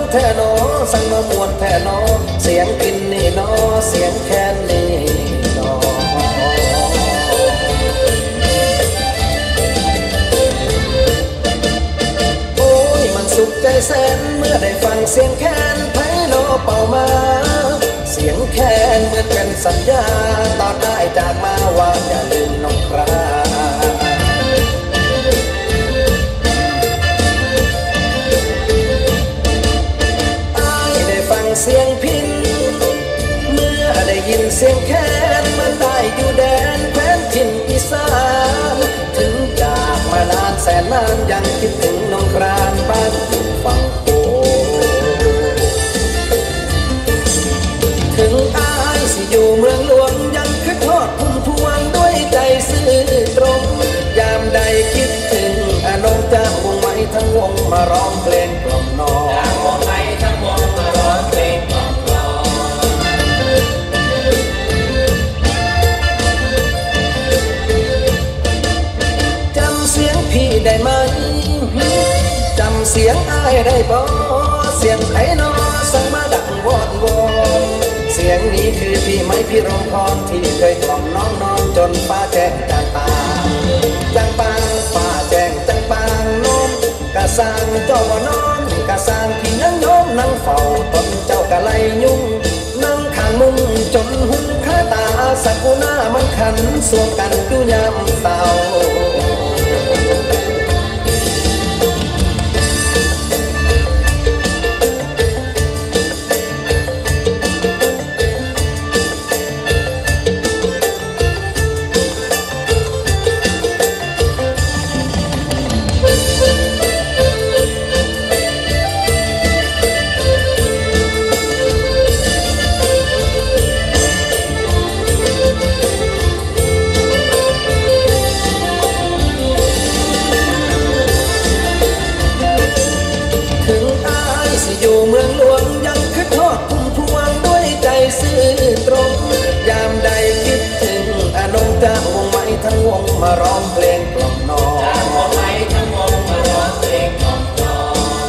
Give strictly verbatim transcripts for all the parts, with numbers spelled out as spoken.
แท่นอสั่งมามวนแท่นอเสียงกินนี่นอเสียงแค้นนี่นอโอ้ยมันสุขใจแสนเมื่อได้ฟังเสียงแค้นไพเราะเป่ามาเสียงแค้นเหมือนเป็นสัญญาตอนได้จากมาว่าอย่าลืมน้องคราเสียงพินเมื่อได้ยินเสียงแค้นมันได้อยู่แดนแคว้นถิ่นอีสานถึงจากมานานแสนนานยังคิดถึงน้องครานบ้านฝั่งโขถึงอายสิอยู่เมืองหลวงยังคิดทอดพุ่มพวงด้วยใจซื่อตรงยามใดคิดถึงอนงจ้างวงไม้ทั้งวงมาร้องเพลงกล่อมนอพี่ได้ไหมจำเสียงอ้ายได้บ่เสียงไอ้นอสั่งมาดังวอนวอนเสียงนี้คือพี่ไม้พี่รองพรที่เคยกล่อมน้องนอนจนฟ้าแจ้งจางตาจางปางฟ้าแจ้งจางปางน้อมกะสร้างเจ้าบ่นอนกะสร้างพี่นั่งโน้มนั่งเฝ้าตนเจ้ากะไลยุ่งนั่งข้างมุงจนหุ่นข้าตาสักกูหน้ามันขันสวงกันดูยามเศร้าอยู่เมืองหลวงยังคิดทอดพุ่มพวงด้วยใจซื่อตรงยามใดคิดถึงอนงจ้างวงไม้ทั้งวงมาร้องเพลงกล่อมนอจ้างวงไม้ทั้งวงมาร้องเพลงกล่อมนอ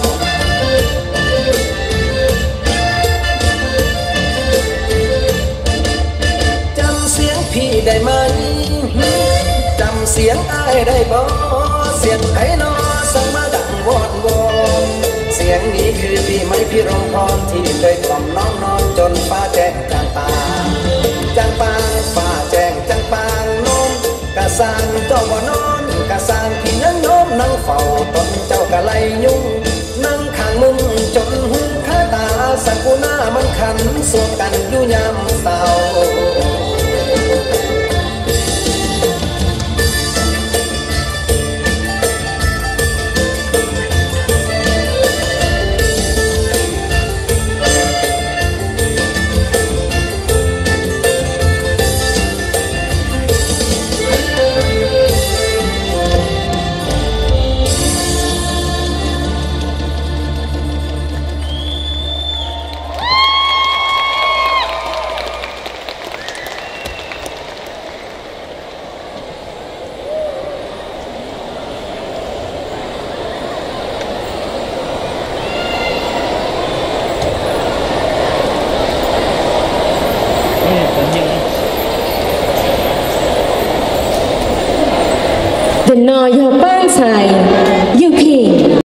จำเสียงพี่ได้ไหมจำเสียงอ้ายได้บ่เสียงไอ้นอสั่งมาดังวอนวอนเสียงนี้คือพี่ไม้พี่รองพรที่เคยกล่อมน้องนอนจนฟ้าแจ้งจางตาจางปางฟ้าแจ้งจางปางน้อมกะสร้างเจ้าบ่นอนกะสร้างพี่นั่งโน้มนั่งเฝ้าตนเจ้ากะไลยุ่งนั่งข้างมุงจนหุ่นข้าตาสักกูหน้ามันขันสวงกันอยู่ยามเศร้า The Noyo Bang Sai, U P.